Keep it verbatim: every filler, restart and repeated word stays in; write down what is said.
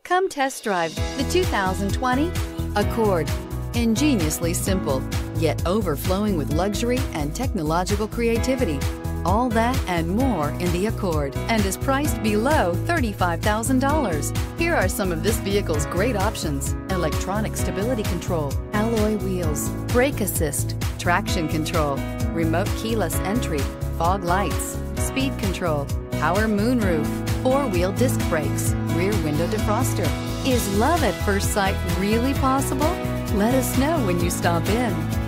Come test drive the two thousand twenty Accord. Ingeniously simple, yet overflowing with luxury and technological creativity. All that and more in the Accord, and is priced below thirty-five thousand dollars. Here are some of this vehicle's great options: electronic stability control, alloy wheels, brake assist, traction control, remote keyless entry, fog lights, speed control, power moonroof, four-wheel disc brakes, rear window defroster. Is love at first sight really possible? Let us know when you stop in.